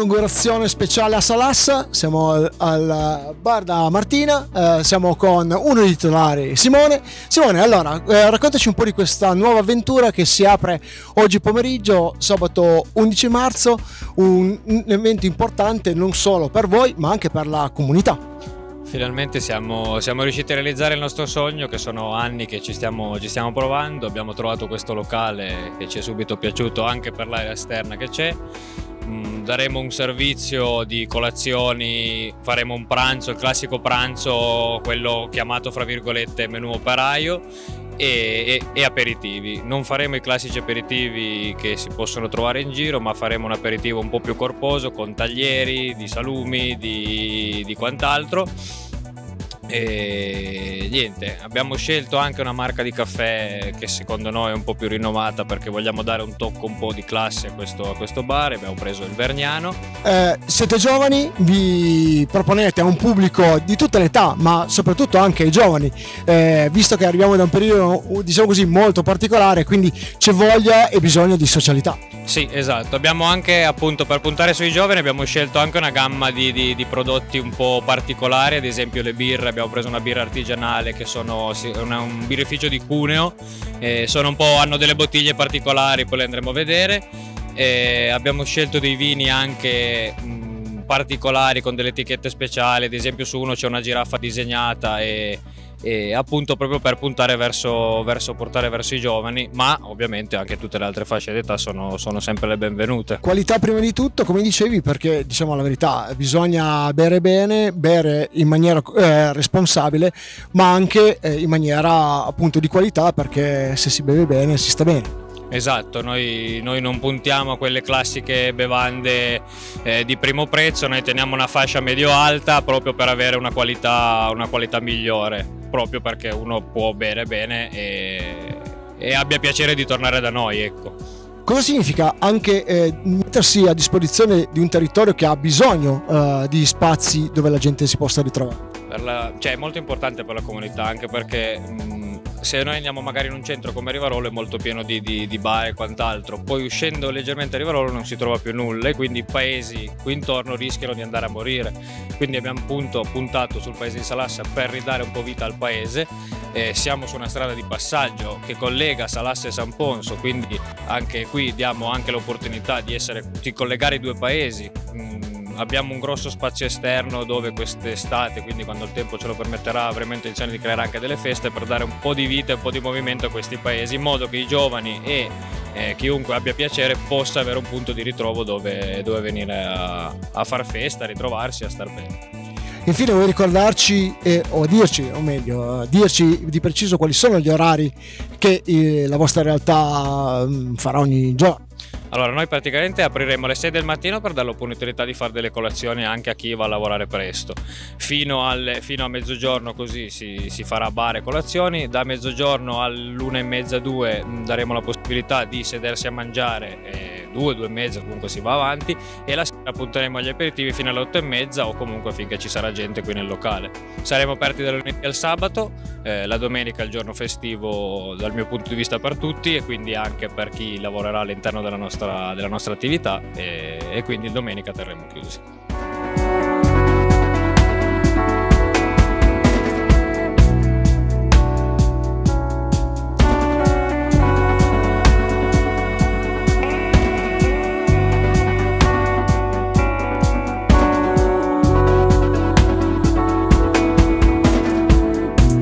inaugurazione speciale a Salassa, siamo al bar da Martina, siamo con uno dei titolari, Simone. Simone, allora, raccontaci un po' di questa nuova avventura che si apre oggi pomeriggio, sabato 11 marzo, un evento importante non solo per voi ma anche per la comunità. Finalmente siamo riusciti a realizzare il nostro sogno, che sono anni che ci stiamo provando. Abbiamo trovato questo locale che ci è subito piaciuto anche per l'area esterna che c'è. Daremo un servizio di colazioni, faremo un pranzo, il classico pranzo, quello chiamato fra virgolette menù operaio, e aperitivi. Non faremo i classici aperitivi che si possono trovare in giro, ma faremo un aperitivo un po' più corposo con taglieri, di salumi, di quant'altro. E niente, abbiamo scelto anche una marca di caffè che secondo noi è un po' più rinomata, perché vogliamo dare un tocco un po' di classe a questo bar. Abbiamo preso il Vergnano. Siete giovani, vi proponete a un pubblico di tutte le età, ma soprattutto anche ai giovani, visto che arriviamo da un periodo, diciamo così, molto particolare, quindi c'è voglia e bisogno di socialità. Sì, esatto. Abbiamo anche, appunto, per puntare sui giovani, abbiamo scelto anche una gamma di prodotti un po' particolari, ad esempio le birre. Abbiamo preso una birra artigianale che sono un birrificio di Cuneo, hanno delle bottiglie particolari, poi le andremo a vedere. Abbiamo scelto dei vini anche particolari con delle etichette speciali, ad esempio su uno c'è una giraffa disegnata e appunto proprio per puntare portare verso i giovani, ma ovviamente anche tutte le altre fasce d'età sono sempre le benvenute. Qualità prima di tutto, come dicevi, perché diciamo la verità, bisogna bere bene, bere in maniera responsabile, ma anche in maniera appunto di qualità, perché se si beve bene si sta bene. Esatto, noi non puntiamo a quelle classiche bevande di primo prezzo, noi teniamo una fascia medio-alta proprio per avere una qualità migliore, proprio perché uno può bere bene e abbia piacere di tornare da noi, ecco. Cosa significa anche mettersi a disposizione di un territorio che ha bisogno di spazi dove la gente si possa ritrovare? Cioè, è molto importante per la comunità, anche perché se noi andiamo magari in un centro come Rivarolo è molto pieno di bar e quant'altro, poi uscendo leggermente a Rivarolo non si trova più nulla, e quindi i paesi qui intorno rischiano di andare a morire. Quindi abbiamo appunto puntato sul paese di Salassa per ridare un po' vita al paese. Siamo su una strada di passaggio che collega Salassa e San Ponso, quindi anche qui diamo anche l'opportunità di collegare i due paesi. Abbiamo un grosso spazio esterno dove quest'estate, quindi quando il tempo ce lo permetterà, avremo intenzione di creare anche delle feste per dare un po' di vita e un po' di movimento a questi paesi, in modo che i giovani e chiunque abbia piacere possa avere un punto di ritrovo dove venire a far festa, a ritrovarsi, a star bene. Infine, vuoi ricordarci dirci di preciso quali sono gli orari che la vostra realtà farà ogni giorno? Allora, noi praticamente apriremo alle 6 del mattino per dare l'opportunità di fare delle colazioni anche a chi va a lavorare presto. Fino a mezzogiorno così si farà bar e colazioni. Da mezzogiorno all'1:30, 2 daremo la possibilità di sedersi a mangiare, 2:30 comunque si va avanti, e la sera punteremo agli aperitivi fino alle 8:30 o comunque finché ci sarà gente qui nel locale. Saremo aperti dal lunedì al sabato, la domenica è il giorno festivo dal mio punto di vista per tutti, e quindi anche per chi lavorerà all'interno della nostra attività, e quindi domenica terremo chiusi.